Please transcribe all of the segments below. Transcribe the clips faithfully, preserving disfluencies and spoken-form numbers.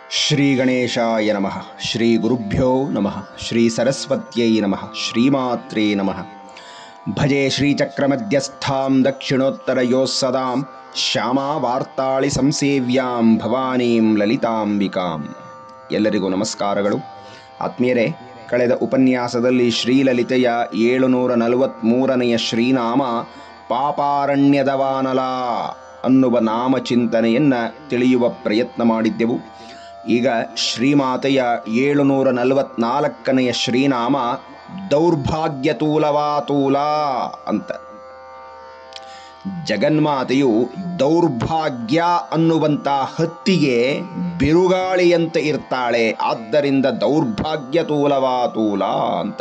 ಶ್ರೀ ಗಣೇಶಾಯ ನಮಃ. ಶ್ರೀ ಗುರುಭ್ಯೋ ನಮಃ. ಶ್ರೀ ಸರಸ್ವತ್ಯೈ ನಮಃ. ಶ್ರೀಮಾತ್ರೇ ನಮಃ. ಭಜೆ ಶ್ರೀಚಕ್ರಮಧ್ಯಸ್ಥಾಂ ದಕ್ಷಿಣೋತ್ತರಯೋಃ ಸದಾಂ ಶ್ಯಾಮಾ ವಾರ್ತಾಳಿ ಸಂಸೇವ್ಯಾಂ ಭವಾನೀಂ ಲಲಿತಾಂಬಿಕಾಂ. ಎಲ್ಲರಿಗೂ ನಮಸ್ಕಾರಗಳು. ಆತ್ಮೀಯರೇ, ಕಳೆದ ಉಪನ್ಯಾಸದಲ್ಲಿ ಶ್ರೀಲಲಿತೆಯ ಏಳುನೂರ ನಲವತ್ತ್ಮೂರನೆಯ ಶ್ರೀನಾಮ ಪಾಪಾರಣ್ಯದವಾನಲ ಅನ್ನುವ ನಾಮಚಿಂತನೆಯನ್ನು ತಿಳಿಯುವ ಪ್ರಯತ್ನ ಮಾಡಿದ್ದೆವು. ಈಗ ಶ್ರೀಮಾತೆಯ ಏಳುನೂರ ನಲವತ್ನಾಲ್ಕನೆಯ ಶ್ರೀನಾಮ ದೌರ್ಭಾಗ್ಯತೂಲವಾತೂಲ ಅಂತ. ಜಗನ್ಮಾತೆಯು ದೌರ್ಭಾಗ್ಯ ಅನ್ನುವಂಥ ಹತ್ತಿಗೆ ಬಿರುಗಾಳಿಯಂತೆ ಇರ್ತಾಳೆ. ಆದ್ದರಿಂದ ದೌರ್ಭಾಗ್ಯತೂಲವಾತೂಲ ಅಂತ.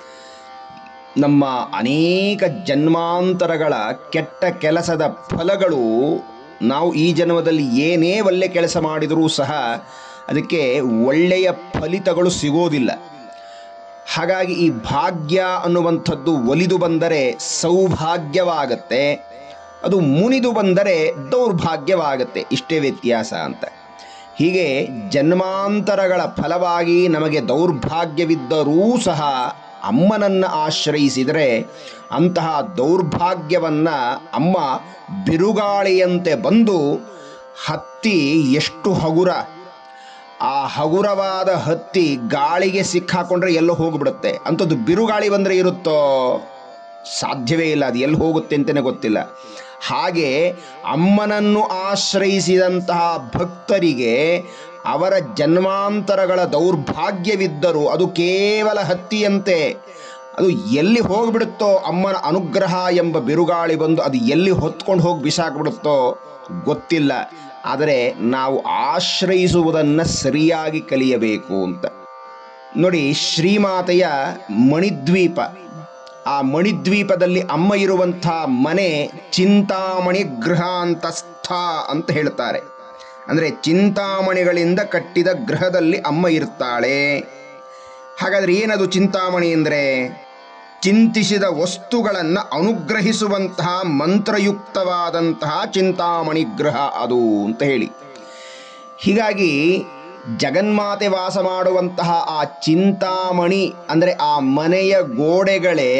ನಮ್ಮ ಅನೇಕ ಜನ್ಮಾಂತರಗಳ ಕೆಟ್ಟ ಕೆಲಸದ ಫಲಗಳು ನಾವು ಈ ಜನ್ಮದಲ್ಲಿ ಏನೇ ಒಳ್ಳೆ ಕೆಲಸ ಮಾಡಿದರೂ ಸಹ ಅದಕ್ಕೆ ಒಳ್ಳೆಯ ಫಲಿತಗಳು ಸಿಗೋದಿಲ್ಲ. ಹಾಗಾಗಿ ಈ ಭಾಗ್ಯ ಅನ್ನುವಂಥದ್ದು ಒಲಿದು ಬಂದರೆ ಸೌಭಾಗ್ಯವಾಗತ್ತೆ, ಅದು ಮುನಿದು ಬಂದರೆ ದೌರ್ಭಾಗ್ಯವಾಗತ್ತೆ. ಇಷ್ಟೇ ವ್ಯತ್ಯಾಸ ಅಂತ. ಹೀಗೆ ಜನ್ಮಾಂತರಗಳ ಫಲವಾಗಿ ನಮಗೆ ದೌರ್ಭಾಗ್ಯವಿದ್ದರೂ ಸಹ ಅಮ್ಮನನ್ನು ಆಶ್ರಯಿಸಿದರೆ ಅಂತಹ ದೌರ್ಭಾಗ್ಯವನ್ನು ಅಮ್ಮ ಬಿರುಗಾಳಿಯಂತೆ ಬಂದು ಹತ್ತಿ ಎಷ್ಟು ಹಗುರ, ಆ ಹಗುರವಾದ ಹತ್ತಿ ಗಾಳಿಗೆ ಸಿಕ್ಕಾಕೊಂಡ್ರೆ ಎಲ್ಲೋ ಹೋಗಿಬಿಡುತ್ತೆ. ಅಂಥದ್ದು ಬಿರುಗಾಳಿ ಬಂದರೆ ಇರುತ್ತೋ? ಸಾಧ್ಯವೇ ಇಲ್ಲ. ಅದು ಎಲ್ಲಿ ಹೋಗುತ್ತೆ ಅಂತಲೇ ಗೊತ್ತಿಲ್ಲ. ಹಾಗೆ ಅಮ್ಮನನ್ನು ಆಶ್ರಯಿಸಿದಂತಹ ಭಕ್ತರಿಗೆ ಅವರ ಜನ್ಮಾಂತರಗಳ ದೌರ್ಭಾಗ್ಯವಿದ್ದರೂ ಅದು ಕೇವಲ ಹತ್ತಿಯಂತೆ. ಅದು ಎಲ್ಲಿ ಹೋಗಿಬಿಡುತ್ತೋ, ಅಮ್ಮನ ಅನುಗ್ರಹ ಎಂಬ ಬಿರುಗಾಳಿ ಬಂದು ಅದು ಎಲ್ಲಿ ಹೊತ್ಕೊಂಡು ಹೋಗಿ ಬಿಸಾಕ್ಬಿಡುತ್ತೋ ಗೊತ್ತಿಲ್ಲ. ಆದರೆ ನಾವು ಆಶ್ರಯಿಸುವುದನ್ನು ಸರಿಯಾಗಿ ಕಲಿಯಬೇಕು ಅಂತ. ನೋಡಿ, ಶ್ರೀಮಾತೆಯ ಮಣಿದ್ವೀಪ, ಆ ಮಣಿದ್ವೀಪದಲ್ಲಿ ಅಮ್ಮ ಇರುವಂಥ ಮನೆ ಚಿಂತಾಮಣಿ ಗೃಹಾಂತಸ್ಥ ಅಂತ ಹೇಳ್ತಾರೆ. ಅಂದರೆ ಚಿಂತಾಮಣಿಗಳಿಂದ ಕಟ್ಟಿದ ಗೃಹದಲ್ಲಿ ಅಮ್ಮ ಇರ್ತಾಳೆ. ಹಾಗಾದರೆ ಏನದು ಚಿಂತಾಮಣಿ ಅಂದರೆ? ಚಿಂತಿಸಿದ ವಸ್ತುಗಳನ್ನು ಅನುಗ್ರಹಿಸುವಂತಹ ಮಂತ್ರಯುಕ್ತವಾದಂತಹ ಚಿಂತಾಮಣಿ ಗೃಹ ಅದು ಅಂತ ಹೇಳಿ. ಹೀಗಾಗಿ ಜಗನ್ಮಾತೆ ವಾಸ ಮಾಡುವಂತಹ ಆ ಚಿಂತಾಮಣಿ ಅಂದರೆ ಆ ಮನೆಯ ಗೋಡೆಗಳೇ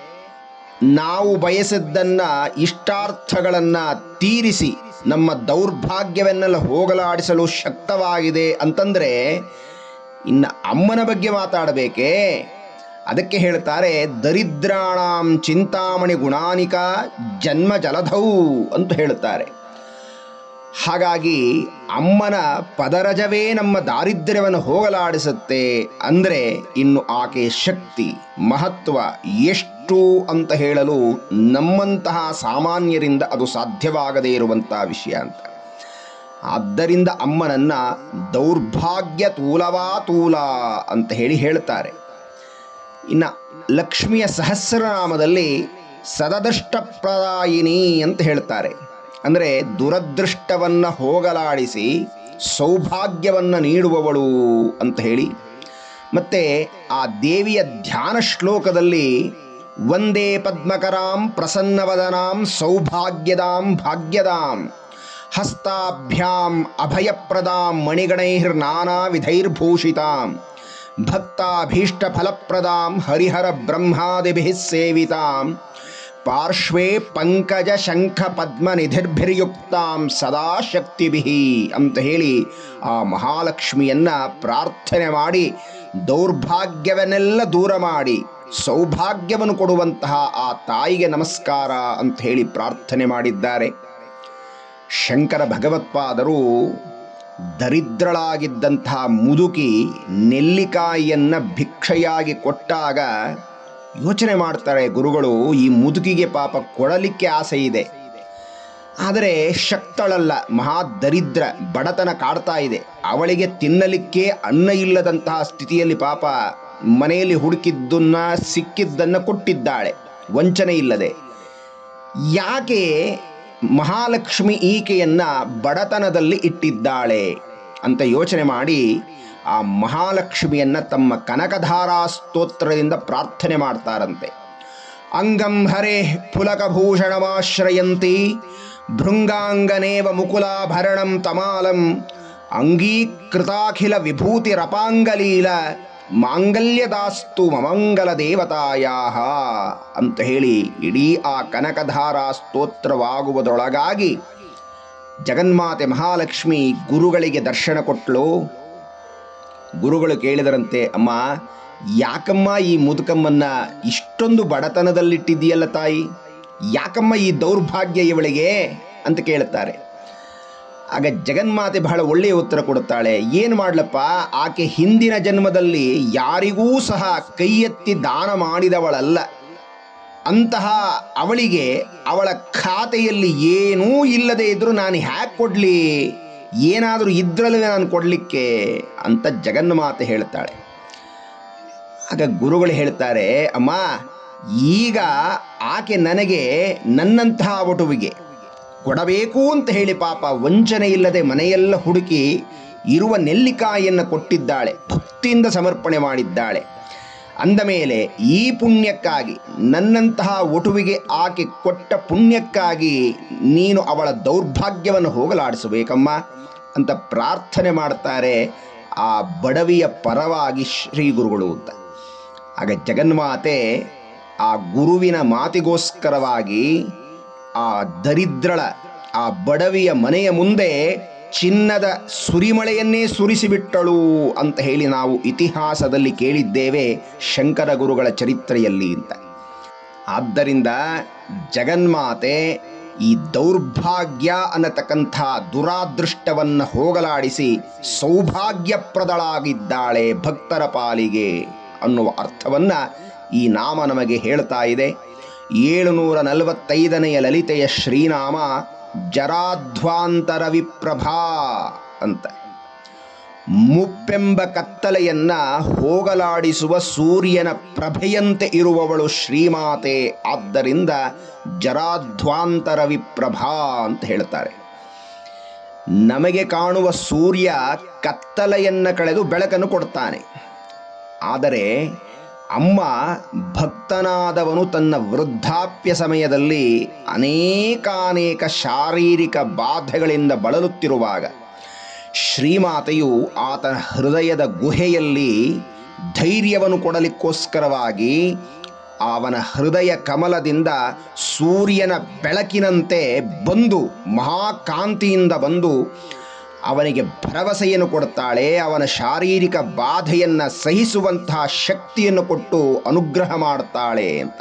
ನಾವು ಬಯಸಿದ್ದನ್ನು, ಇಷ್ಟಾರ್ಥಗಳನ್ನು ತೀರಿಸಿ ನಮ್ಮ ದೌರ್ಭಾಗ್ಯವನ್ನೆಲ್ಲ ಹೋಗಲಾಡಿಸಲು ಶಕ್ತವಾಗಿದೆ ಅಂತಂದರೆ ಇನ್ನು ಅಮ್ಮನ ಬಗ್ಗೆ ಮಾತಾಡಬೇಕೇ? ಅದಕ್ಕೆ ಹೇಳ್ತಾರೆ, ದರಿದ್ರಾಣಾಂ ಚಿಂತಾಮಣಿ ಗುಣಾನಿಕ ಜನ್ಮ ಜಲಧೌ ಅಂತ ಹೇಳುತ್ತಾರೆ. ಹಾಗಾಗಿ ಅಮ್ಮನ ಪದರಜವೇ ನಮ್ಮ ದಾರಿದ್ರ್ಯವನ್ನು ಹೋಗಲಾಡಿಸುತ್ತೆ ಅಂದರೆ ಇನ್ನು ಆಕೆ ಶಕ್ತಿ ಮಹತ್ವ ಎಷ್ಟು ಅಂತ ಹೇಳಲು ನಮ್ಮಂತಹ ಸಾಮಾನ್ಯರಿಂದ ಅದು ಸಾಧ್ಯವಾಗದೇ ಇರುವಂಥ ವಿಷಯ ಅಂತ. ಆದ್ದರಿಂದ ಅಮ್ಮನನ್ನು ದೌರ್ಭಾಗ್ಯ ತೂಲವಾತೂಲ ಅಂತ ಹೇಳಿ ಹೇಳ್ತಾರೆ. ಇನ್ನು ಲಕ್ಷ್ಮಿಯ ಸಹಸ್ರನಾಮದಲ್ಲಿ ಸದದೃಷ್ಟಪ್ರದಾಯಿನಿ ಅಂತ ಹೇಳ್ತಾರೆ. ಅಂದರೆ ದುರದೃಷ್ಟವನ್ನು ಹೋಗಲಾಡಿಸಿ ಸೌಭಾಗ್ಯವನ್ನು ನೀಡುವವಳು ಅಂತ ಹೇಳಿ. ಮತ್ತು ಆ ದೇವಿಯ ಧ್ಯಾನ ಶ್ಲೋಕದಲ್ಲಿ ವಂದೇ ಪದ್ಮಕರಾಂ ಪ್ರಸನ್ನವದನಾಂ ಸೌಭಾಗ್ಯದಾಂ ಭಾಗ್ಯದಾಂ ಹಸ್ತಾಭ್ಯಾಂ ಅಭಯಪ್ರದಾಂ ಮಣಿಗಣೈರ್ನಾನಾ ವಿಧೈರ್ಭೂಷಿತಾಂ ಭಕ್ತಾಭೀಷ್ಟಫಲಪ್ರದಾಂ ಹರಿಹರ ಬ್ರಹ್ಮಾದಿಭಿಃ ಸೇವಿತಾಂ ಪಾರ್ಶ್ವೇ ಪಂಕಜ ಶಂಖ ಪದ್ಮ ನಿಧಿರ್ಭಿರ್ಯುಕ್ತಾಂ ಸದಾ ಶಕ್ತಿಭಿಃ ಅಂತ ಹೇಳಿ ಆ ಮಹಾಲಕ್ಷ್ಮಿಯನ್ನು ಪ್ರಾರ್ಥನೆ ಮಾಡಿ ದೌರ್ಭಾಗ್ಯವನ್ನೆಲ್ಲ ದೂರ ಮಾಡಿ ಸೌಭಾಗ್ಯವನ್ನು ಕೊಡುವಂತಹ ಆ ತಾಯಿಗೆ ನಮಸ್ಕಾರ ಅಂತ ಹೇಳಿ ಪ್ರಾರ್ಥನೆ ಮಾಡಿದ್ದಾರೆ. ಶಂಕರ ಭಗವತ್ಪಾದರು ದರಿದ್ರಳಾಗಿದ್ದಂತಹ ಮುದುಕಿ ನೆಲ್ಲಿಕಾಯಿಯನ್ನು ಭಿಕ್ಷೆಯಾಗಿ ಕೊಟ್ಟಾಗ ಯೋಚನೆ ಮಾಡ್ತಾರೆ ಗುರುಗಳು, ಈ ಮುದುಕಿಗೆ ಪಾಪ ಕೊಡಲಿಕ್ಕೆ ಆಸೆ ಇದೆ, ಆದರೆ ಶಕ್ತಳಲ್ಲ, ಮಹಾ ದರಿದ್ರ, ಬಡತನ ಕಾಡ್ತಾ ಇದೆ, ಅವಳಿಗೆ ತಿನ್ನಲಿಕ್ಕೆ ಅನ್ನ ಇಲ್ಲದಂತಹ ಸ್ಥಿತಿಯಲ್ಲಿ ಪಾಪ ಮನೆಯಲ್ಲಿ ಹುಡುಕಿದ್ದನ್ನ ಸಿಕ್ಕಿದ್ದನ್ನು ಕೊಟ್ಟಿದ್ದಾಳೆ ವಂಚನೆ ಇಲ್ಲದೆ. ಯಾಕೆ ಮಹಾಲಕ್ಷ್ಮಿ ಈಕೆಯನ್ನು ಬಡತನದಲ್ಲಿ ಇಟ್ಟಿದ್ದಾಳೆ ಅಂತ ಯೋಚನೆ ಮಾಡಿ ಆ ಮಹಾಲಕ್ಷ್ಮಿಯನ್ನು ತಮ್ಮ ಕನಕಧಾರಾ ಸ್ತೋತ್ರದಿಂದ ಪ್ರಾರ್ಥನೆ ಮಾಡ್ತಾರಂತೆ. ಅಂಗಂ ಹರೇ ಫುಲಕಭೂಷಣಮಾಶ್ರಯಂತಿ ಭೃಂಗಾಂಗನೇವ ಮುಕುಲಾಭರಣಂ ತಮಾಲಂ ಅಂಗೀಕೃತಾಖಿಲ ವಿಭೂತಿರಪಾಂಗಲೀಲ ಮಾಂಗಲ್ಯದಾಸ್ತು ಮಮಂಗಲ ದೇವತಾಯಾ ಅಂತ ಹೇಳಿ ಇಡೀ ಆ ಕನಕಧಾರಾ ಸ್ತೋತ್ರವಾಗುವುದರೊಳಗಾಗಿ ಜಗನ್ಮಾತೆ ಮಹಾಲಕ್ಷ್ಮಿ ಗುರುಗಳಿಗೆ ದರ್ಶನ ಕೊಟ್ಟಳು. ಗುರುಗಳು ಕೇಳಿದರಂತೆ, ಅಮ್ಮ ಯಾಕಮ್ಮ ಈ ಮುದುಕಮ್ಮನ್ನ ಇಷ್ಟೊಂದು ಬಡತನದಲ್ಲಿಟ್ಟಿದೆಯಲ್ಲ ತಾಯಿ, ಯಾಕಮ್ಮ ಈ ದೌರ್ಭಾಗ್ಯ ಇವಳಿಗೆ ಅಂತ ಕೇಳುತ್ತಾರೆ. ಆಗ ಜಗನ್ಮಾತೆ ಬಹಳ ಒಳ್ಳೆಯ ಉತ್ತರ ಕೊಡುತ್ತಾಳೆ. ಏನು ಮಾಡಲಪ್ಪ, ಆಕೆ ಹಿಂದಿನ ಜನ್ಮದಲ್ಲಿ ಯಾರಿಗೂ ಸಹ ಕೈ ಎತ್ತಿ ದಾನ ಮಾಡಿದವಳಲ್ಲ. ಅಂತಹ ಅವಳಿಗೆ ಅವಳ ಖಾತೆಯಲ್ಲಿ ಏನೂ ಇಲ್ಲದೆ ಇದ್ದರೂ ನಾನು ಹ್ಯಾಕ್ ಕೊಡಲಿ, ಏನಾದರೂ ಇದ್ರಲ್ಲಿ ನಾನು ಕೊಡಲಿಕ್ಕೆ ಅಂತ ಜಗನ್ಮಾತೆ ಹೇಳ್ತಾಳೆ. ಆಗ ಗುರುಗಳು ಹೇಳ್ತಾರೆ, ಅಮ್ಮ ಈಗ ಆಕೆ ನನಗೆ ನನ್ನಂತಹ ವಟುವಿಗೆ ಕೊಡಬೇಕು ಅಂತ ಹೇಳಿ ಪಾಪ ವಂಚನೆ ಇಲ್ಲದೆ ಮನೆಯೆಲ್ಲ ಹುಡುಕಿ ಇರುವ ನೆಲ್ಲಿಕಾಯಿಯನ್ನು ಕೊಟ್ಟಿದ್ದಾಳೆ, ಭಕ್ತಿಯಿಂದ ಸಮರ್ಪಣೆ ಮಾಡಿದ್ದಾಳೆ. ಅಂದ ಮೇಲೆ ಈ ಪುಣ್ಯಕ್ಕಾಗಿ, ನನ್ನಂತಹ ವಟುವಿಗೆ ಆಕೆ ಕೊಟ್ಟ ಪುಣ್ಯಕ್ಕಾಗಿ ನೀನು ಅವಳ ದೌರ್ಭಾಗ್ಯವನ್ನು ಹೋಗಲಾಡಿಸಬೇಕಮ್ಮ ಅಂತ ಪ್ರಾರ್ಥನೆ ಮಾಡ್ತಾರೆ ಆ ಬಡವಿಯ ಪರವಾಗಿ ಶ್ರೀ ಗುರುಗಳು ಅಂತ. ಆಗ ಜಗನ್ಮಾತೆ ಆ ಗುರುವಿನ ಮಾತಿಗೋಸ್ಕರವಾಗಿ ಆ ದರಿದ್ರಳ ಆ ಬಡವಿಯ ಮನೆಯ ಮುಂದೆ ಚಿನ್ನದ ಸುರಿಮಳೆಯನ್ನೇ ಸುರಿಸಿಬಿಟ್ಟಳು ಅಂತ ಹೇಳಿ ನಾವು ಇತಿಹಾಸದಲ್ಲಿ ಕೇಳಿದ್ದೇವೆ ಶಂಕರ ಗುರುಗಳ ಚರಿತ್ರೆಯಲ್ಲಿ ಅಂತ. ಆದ್ದರಿಂದ ಜಗನ್ಮಾತೆ ಈ ದೌರ್ಭಾಗ್ಯ ಅನ್ನತಕ್ಕಂಥ ದುರಾದೃಷ್ಟವನ್ನು ಹೋಗಲಾಡಿಸಿ ಸೌಭಾಗ್ಯಪ್ರದಳಾಗಿದ್ದಾಳೆ ಭಕ್ತರ ಪಾಲಿಗೆ ಅನ್ನುವ ಅರ್ಥವನ್ನು ಈ ನಾಮ ನಮಗೆ ಹೇಳ್ತಾ ಇದೆ. ಏಳುನೂರ ನಲವತ್ತೈದನೆಯ ಲಲಿತೆಯ ಶ್ರೀನಾಮ ಜರಾಧ್ವಾಂತರ ವಿಪ್ರಭಾ ಅಂತ. ಮುಪ್ಪೆಂಬ ಕತ್ತಲೆಯನ್ನ ಹೋಗಲಾಡಿಸುವ ಸೂರ್ಯನ ಪ್ರಭೆಯಂತೆ ಇರುವವಳು ಶ್ರೀಮಾತೆ, ಆದ್ದರಿಂದ ಜರಾಧ್ವಾಂತರ ವಿಪ್ರಭಾ ಅಂತ ಹೇಳ್ತಾರೆ. ನಮಗೆ ಕಾಣುವ ಸೂರ್ಯ ಕತ್ತಲೆಯನ್ನು ಕಳೆದು ಬೆಳಕನ್ನು ಕೊಡ್ತಾನೆ. ಆದರೆ ಅಮ್ಮ ಭಕ್ತನಾದವನು ತನ್ನ ವೃದ್ಧಾಪ್ಯ ಸಮಯದಲ್ಲಿ ಅನೇಕಾನೇಕ ಶಾರೀರಿಕ ಬಾಧೆಗಳಿಂದ ಬಳಲುತ್ತಿರುವಾಗ ಶ್ರೀಮಾತೆಯು ಆತನ ಹೃದಯದ ಗುಹೆಯಲ್ಲಿ ಧೈರ್ಯವನ್ನು ಕೊಡಲಿಕ್ಕೋಸ್ಕರವಾಗಿ ಅವನ ಹೃದಯ ಕಮಲದಿಂದ ಸೂರ್ಯನ ಬೆಳಕಿನಂತೆ ಬಂದು, ಮಹಾಕಾಂತಿಯಿಂದ ಬಂದು ಅವನಿಗೆ ಭರವಸೆಯನ್ನು ಕೊಡ್ತಾಳೆ. ಅವನ ಶಾರೀರಿಕ ಬಾಧೆಯನ್ನು ಸಹಿಸುವಂತಹ ಶಕ್ತಿಯನ್ನು ಕೊಟ್ಟು ಅನುಗ್ರಹ ಮಾಡ್ತಾಳೆ ಅಂತ.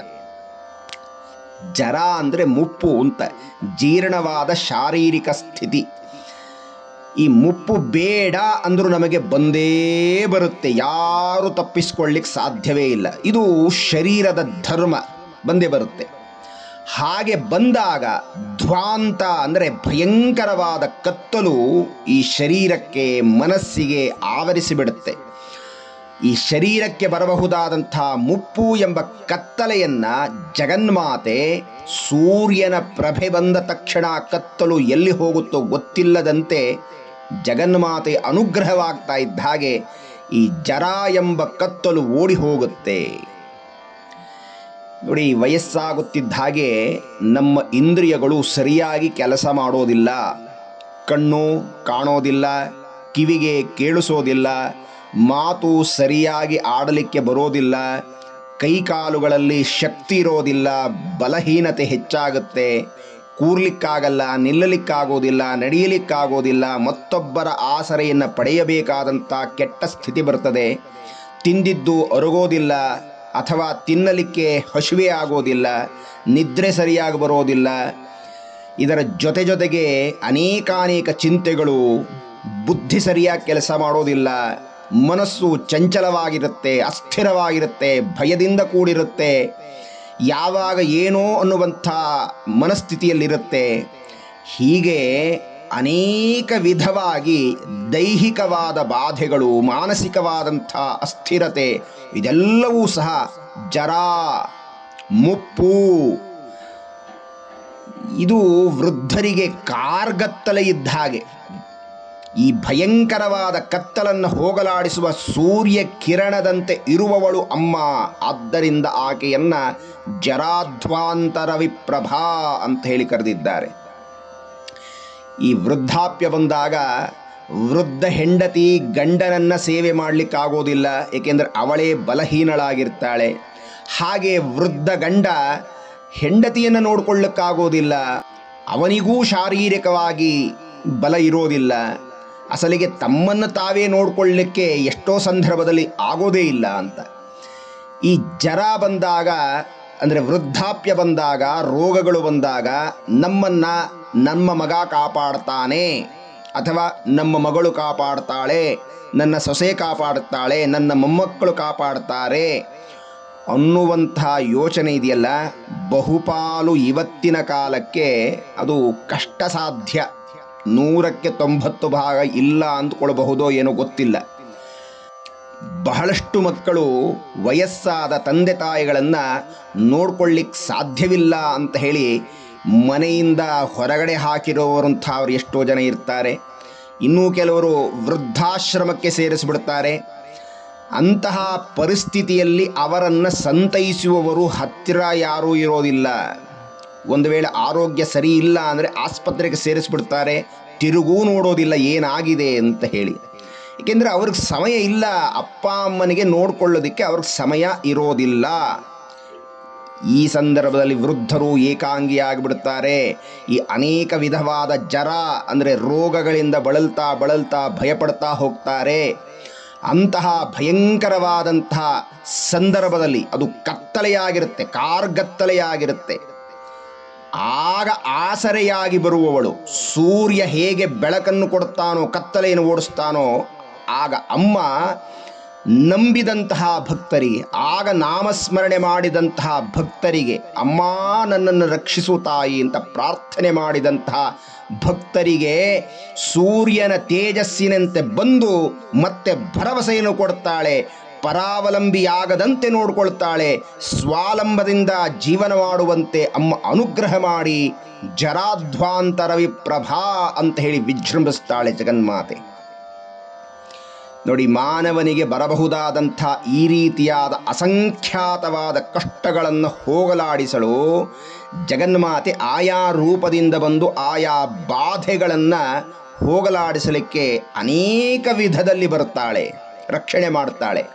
ಜರ ಅಂದರೆ ಮುಪ್ಪು ಅಂತ, ಜೀರ್ಣವಾದ ಶಾರೀರಿಕ ಸ್ಥಿತಿ. ಈ ಮುಪ್ಪು ಬೇಡ ಅಂದರೂ ನಮಗೆ ಬಂದೇ ಬರುತ್ತೆ, ಯಾರು ತಪ್ಪಿಸ್ಕೊಳ್ಳಿಕ್ಕೆ ಸಾಧ್ಯವೇ ಇಲ್ಲ. ಇದು ಶರೀರದ ಧರ್ಮ, ಬಂದೇ ಬರುತ್ತೆ. ಹಾಗೆ ಬಂದಾಗ ಧ್ವಾಂತ ಅಂದರೆ ಭಯಂಕರವಾದ ಕತ್ತಲು ಈ ಶರೀರಕ್ಕೆ, ಮನಸ್ಸಿಗೆ ಆವರಿಸಿಬಿಡುತ್ತೆ. ಈ ಶರೀರಕ್ಕೆ ಬರಬಹುದಾದಂಥ ಮುಪ್ಪು ಎಂಬ ಕತ್ತಲೆಯನ್ನು ಜಗನ್ಮಾತೆ ಸೂರ್ಯನ ಪ್ರಭೆ ಬಂದ ತಕ್ಷಣ ಕತ್ತಲು ಎಲ್ಲಿ ಹೋಗುತ್ತೋ ಗೊತ್ತಿಲ್ಲದಂತೆ ಜಗನ್ಮಾತೆ ಅನುಗ್ರಹವಾಗ್ತಾ ಇದ್ದ ಹಾಗೆ ಈ ಜರ ಎಂಬ ಕತ್ತಲು ಓಡಿ ಹೋಗುತ್ತೆ. ನೋಡಿ, ವಯಸ್ಸಾಗುತ್ತಿದ್ದ ಹಾಗೆ ನಮ್ಮ ಇಂದ್ರಿಯಗಳು ಸರಿಯಾಗಿ ಕೆಲಸ ಮಾಡೋದಿಲ್ಲ. ಕಣ್ಣು ಕಾಣೋದಿಲ್ಲ, ಕಿವಿಗೆ ಕೇಳಿಸೋದಿಲ್ಲ, ಮಾತು ಸರಿಯಾಗಿ ಆಡಲಿಕ್ಕೆ ಬರೋದಿಲ್ಲ, ಕೈಕಾಲುಗಳಲ್ಲಿ ಶಕ್ತಿ ಇರೋದಿಲ್ಲ, ಬಲಹೀನತೆ ಹೆಚ್ಚಾಗುತ್ತೆ, ಕೂರ್ಲಿಕ್ಕಾಗಲ್ಲ, ನಿಲ್ಲಲಿಕ್ಕಾಗೋದಿಲ್ಲ, ನಡೆಯಲಿಕ್ಕಾಗೋದಿಲ್ಲ, ಮತ್ತೊಬ್ಬರ ಆಸರೆಯನ್ನು ಪಡೆಯಬೇಕಾದಂಥ ಕೆಟ್ಟ ಸ್ಥಿತಿ ಬರ್ತದೆ. ತಿಂದಿದ್ದು ಅರಗೋದಿಲ್ಲ ಅಥವಾ ತಿನ್ನಲಿಕ್ಕೆ ಹಸಿವೆ ಆಗೋದಿಲ್ಲ, ನಿದ್ರೆ ಸರಿಯಾಗಿ ಬರೋದಿಲ್ಲ. ಇದರ ಜೊತೆ ಜೊತೆಗೆ ಅನೇಕಾನೇಕ ಚಿಂತೆಗಳು, ಬುದ್ಧಿ ಸರಿಯಾಗಿ ಕೆಲಸ ಮಾಡೋದಿಲ್ಲ, ಮನಸ್ಸು ಚಂಚಲವಾಗಿರುತ್ತೆ, ಅಸ್ಥಿರವಾಗಿರುತ್ತೆ, ಭಯದಿಂದ ಕೂಡಿರುತ್ತೆ, ಯಾವಾಗ ಏನೋ ಅನ್ನುವಂಥ ಮನಸ್ಥಿತಿಯಲ್ಲಿರುತ್ತೆ. ಹೀಗೆ ಅನೇಕ ವಿಧವಾಗಿ ದೈಹಿಕವಾದ ಬಾಧೆಗಳು, ಮಾನಸಿಕವಾದಂಥ ಅಸ್ಥಿರತೆ, ಇದೆಲ್ಲವೂ ಸಹ ಜರ, ಮುಪ್ಪು. ಇದು ವೃದ್ಧರಿಗೆ ಕಾರ್ಗತ್ತಲೆ ಇದ್ದ ಹಾಗೆ. ಈ ಭಯಂಕರವಾದ ಕತ್ತಲನ್ನು ಹೋಗಲಾಡಿಸುವ ಸೂರ್ಯ ಕಿರಣದಂತೆ ಇರುವವಳು ಅಮ್ಮ. ಆದ್ದರಿಂದ ಆಕೆಯನ್ನ ಜರಾಧ್ವಾಂತರ ವಿಪ್ರಭಾ ಅಂತ ಹೇಳಿ ಕರೆದಿದ್ದಾರೆ. ಈ ವೃದ್ಧಾಪ್ಯ ಬಂದಾಗ ವೃದ್ಧ ಹೆಂಡತಿ ಗಂಡನನ್ನು ಸೇವೆ ಮಾಡಲಿಕ್ಕಾಗೋದಿಲ್ಲ, ಏಕೆಂದರೆ ಅವಳೇ ಬಲಹೀನಳಾಗಿರ್ತಾಳೆ. ಹಾಗೆ ವೃದ್ಧ ಗಂಡ ಹೆಂಡತಿಯನ್ನು ನೋಡಿಕೊಳ್ಳಕ್ಕಾಗೋದಿಲ್ಲ, ಅವನಿಗೂ ಶಾರೀರಿಕವಾಗಿ ಬಲ ಇರೋದಿಲ್ಲ. ಅಸಲಿಗೆ ತಮ್ಮನ್ನು ತಾವೇ ನೋಡಿಕೊಳ್ಳಲಿಕ್ಕೆ ಎಷ್ಟೋ ಸಂದರ್ಭದಲ್ಲಿ ಆಗೋದೇ ಇಲ್ಲ ಅಂತ. ಈ ಜರ ಬಂದಾಗ, ಅಂದರೆ ವೃದ್ಧಾಪ್ಯ ಬಂದಾಗ, ರೋಗಗಳು ಬಂದಾಗ ನಮ್ಮನ್ನು ನಮ್ಮ ಮಗ ಕಾಪಾಡ್ತಾನೆ, ಅಥವಾ ನಮ್ಮ ಮಗಳು ಕಾಪಾಡ್ತಾಳೆ, ನನ್ನ ಸೊಸೆ ಕಾಪಾಡುತ್ತಾಳೆ, ನನ್ನ ಮೊಮ್ಮಕ್ಕಳು ಕಾಪಾಡ್ತಾರೆ ಅನ್ನುವಂಥ ಯೋಚನೆ ಇದೆಯಲ್ಲ, ಬಹುಪಾಲು ಇವತ್ತಿನ ಕಾಲಕ್ಕೆ ಅದು ಕಷ್ಟ ಸಾಧ್ಯ. ನೂರಕ್ಕೆ ತೊಂಬತ್ತು ಭಾಗ ಇಲ್ಲ ಅಂದ್ಕೊಳ್ಬಹುದೋ ಏನೋ ಗೊತ್ತಿಲ್ಲ. ಬಹಳಷ್ಟು ಮಕ್ಕಳು ವಯಸ್ಸಾದ ತಂದೆ ತಾಯಿಗಳನ್ನು ನೋಡ್ಕೊಳ್ಳಿಕ್ಕೆ ಸಾಧ್ಯವಿಲ್ಲ ಅಂತ ಹೇಳಿ ಮನೆಯಿಂದ ಹೊರಗಡೆ ಹಾಕಿರೋರಂಥವ್ರು ಎಷ್ಟೋ ಜನ ಇರ್ತಾರೆ. ಇನ್ನೂ ಕೆಲವರು ವೃದ್ಧಾಶ್ರಮಕ್ಕೆ ಸೇರಿಸಿಬಿಡ್ತಾರೆ. ಅಂತಹ ಪರಿಸ್ಥಿತಿಯಲ್ಲಿ ಅವರನ್ನು ಸಂತೈಸುವವರು ಹತ್ತಿರ ಯಾರೂ ಇರೋದಿಲ್ಲ. ಒಂದು ವೇಳೆ ಆರೋಗ್ಯ ಸರಿ ಇಲ್ಲ ಅಂದರೆ ಆಸ್ಪತ್ರೆಗೆ ಸೇರಿಸ್ಬಿಡ್ತಾರೆ, ತಿರುಗೂ ನೋಡೋದಿಲ್ಲ ಏನಾಗಿದೆ ಅಂತ ಹೇಳಿ. ಏಕೆಂದರೆ ಅವ್ರಿಗೆ ಸಮಯ ಇಲ್ಲ, ಅಪ್ಪ ಅಮ್ಮನಿಗೆ ನೋಡಿಕೊಳ್ಳೋದಕ್ಕೆ ಅವ್ರಿಗೆ ಸಮಯ ಇರೋದಿಲ್ಲ. ಈ ಸಂದರ್ಭದಲ್ಲಿ ವೃದ್ಧರು ಏಕಾಂಗಿಯಾಗಿಬಿಡ್ತಾರೆ. ಈ ಅನೇಕ ವಿಧವಾದ ಜರ ಅಂದರೆ ರೋಗಗಳಿಂದ ಬಳಲ್ತಾ ಬಳಲ್ತಾ ಭಯಪಡ್ತಾ ಹೋಗ್ತಾರೆ. ಅಂತಹ ಭಯಂಕರವಾದಂತಹ ಸಂದರ್ಭದಲ್ಲಿ ಅದು ಕತ್ತಲೆಯಾಗಿರುತ್ತೆ, ಕಾರ್ಗತ್ತಲೆಯಾಗಿರುತ್ತೆ. ಆಗ ಆಸರೆಯಾಗಿ ಬರುವವಳು, ಸೂರ್ಯ ಹೇಗೆ ಬೆಳಕನ್ನು ಕೊಡ್ತಾನೋ, ಕತ್ತಲೆಯನ್ನು ಓಡಿಸ್ತಾನೋ, ಆಗ ಅಮ್ಮ ನಂಬಿದಂತಹ ಭಕ್ತರಿಗೆ, ಆಗ ನಾಮಸ್ಮರಣೆ ಮಾಡಿದಂತಹ ಭಕ್ತರಿಗೆ, ಅಮ್ಮ ನನ್ನನ್ನು ರಕ್ಷಿಸು ತಾಯಿ ಅಂತ ಪ್ರಾರ್ಥನೆ ಮಾಡಿದಂತಹ ಭಕ್ತರಿಗೆ ಸೂರ್ಯನ ತೇಜಸ್ಸಿನಂತೆ ಬಂದು ಮತ್ತೆ ಭರವಸೆಯನ್ನು ಕೊಡ್ತಾಳೆ. ಪರಾವಲಂಬಿಯಾಗದಂತೆ ನೋಡಿಕೊಳ್ತಾಳೆ. ಸ್ವಾಲಂಬದಿಂದ ಜೀವನ ಮಾಡುವಂತೆ ಅಮ್ಮ ಅನುಗ್ರಹ ಮಾಡಿ ಜರಾಧ್ವಾಂತರ ವಿಪ್ರಭಾ ಅಂತ ಹೇಳಿ ವಿಜೃಂಭಿಸ್ತಾಳೆ ಜಗನ್ಮಾತೆ. ನೋಡಿ, ಮಾನವನಿಗೆ ಬರಬಹುದಾದಂಥ ಈ ರೀತಿಯಾದ ಅಸಂಖ್ಯಾತವಾದ ಕಷ್ಟಗಳನ್ನು ಹೋಗಲಾಡಿಸಲು ಜಗನ್ಮಾತೆ ಆಯಾ ರೂಪದಿಂದ ಬಂದು ಆಯಾ ಬಾಧೆಗಳನ್ನು ಹೋಗಲಾಡಿಸಲಿಕ್ಕೆ ಅನೇಕ ವಿಧದಲ್ಲಿ ಬರುತ್ತಾಳೆ, ರಕ್ಷಣೆ ಮಾಡ್ತಾಳೆ.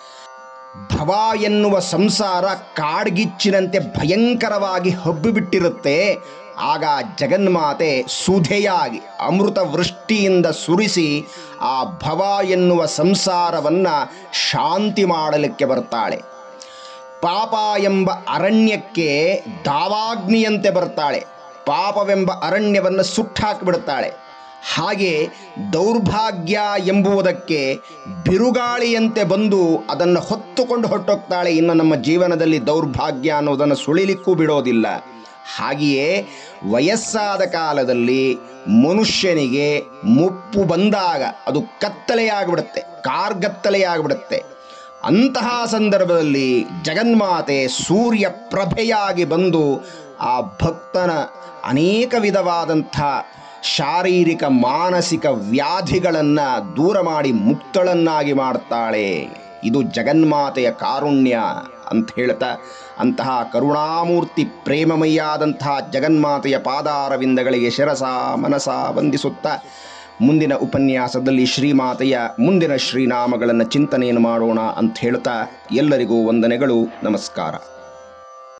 ಭವ ಎನ್ನುವ ಸಂಸಾರ ಕಾಡ್ಗಿಚ್ಚಿನಂತೆ ಭಯಂಕರವಾಗಿ ಹಬ್ಬಿಬಿಟ್ಟಿರುತ್ತೆ. ಆಗ ಜಗನ್ಮಾತೆ ಸುಧೆಯಾಗಿ ಅಮೃತ ವೃಷ್ಟಿಯಿಂದ ಸುರಿಸಿ ಆ ಭವ ಎನ್ನುವ ಸಂಸಾರವನ್ನು ಶಾಂತಿ ಮಾಡಲಿಕ್ಕೆ ಬರ್ತಾಳೆ. ಪಾಪ ಎಂಬ ಅರಣ್ಯಕ್ಕೆ ದಾವಾಗ್ನಿಯಂತೆ ಬರ್ತಾಳೆ. ಪಾಪವೆಂಬ ಅರಣ್ಯವನ್ನು ಸುಟ್ಟಾಕಿಬಿಡ್ತಾಳೆ. ಹಾಗೆ ದೌರ್ಭಾಗ್ಯ ಎಂಬುವುದಕ್ಕೆ ಬಿರುಗಾಳಿಯಂತೆ ಬಂದು ಅದನ್ನು ಹೊತ್ತುಕೊಂಡು ಹೊರಟೋಗ್ತಾಳೆ. ಇನ್ನು ನಮ್ಮ ಜೀವನದಲ್ಲಿ ದೌರ್ಭಾಗ್ಯ ಅನ್ನೋದನ್ನು ಸುಳಿಲಿಕ್ಕೂ ಬಿಡೋದಿಲ್ಲ. ಹಾಗೆಯೇ ವಯಸ್ಸಾದ ಕಾಲದಲ್ಲಿ ಮನುಷ್ಯನಿಗೆ ಮುಪ್ಪು ಬಂದಾಗ ಅದು ಕತ್ತಲೆಯಾಗಿಬಿಡುತ್ತೆ, ಕಾರ್ಗತ್ತಲೆಯಾಗಿಬಿಡುತ್ತೆ. ಅಂತಹ ಸಂದರ್ಭದಲ್ಲಿ ಜಗನ್ಮಾತೆ ಸೂರ್ಯ ಪ್ರಭೆಯಾಗಿ ಬಂದು ಆ ಭಕ್ತನ ಅನೇಕ ವಿಧವಾದಂಥ ಶಾರೀರಿಕ ಮಾನಸಿಕ ವ್ಯಾಧಿಗಳನ್ನು ದೂರ ಮಾಡಿ ಮುಕ್ತಳನ್ನಾಗಿ ಮಾಡ್ತಾಳೆ. ಇದು ಜಗನ್ಮಾತೆಯ ಕಾರುಣ್ಯ ಅಂತ ಹೇಳ್ತಾ, ಅಂತಹ ಕರುಣಾಮೂರ್ತಿ ಪ್ರೇಮಮಯ್ಯಾದಂತಹ ಜಗನ್ಮಾತೆಯ ಪಾದಾರವಿಂದಗಳಿಗೆ ಶಿರಸ ಮನಸ ವಂದಿಸುತ್ತಾ ಮುಂದಿನ ಉಪನ್ಯಾಸದಲ್ಲಿ ಶ್ರೀಮಾತೆಯ ಮುಂದಿನ ಶ್ರೀನಾಮಗಳನ್ನು ಚಿಂತನೆಯನ್ನು ಮಾಡೋಣ ಅಂತ ಹೇಳ್ತಾ ಎಲ್ಲರಿಗೂ ವಂದನೆಗಳು, ನಮಸ್ಕಾರ.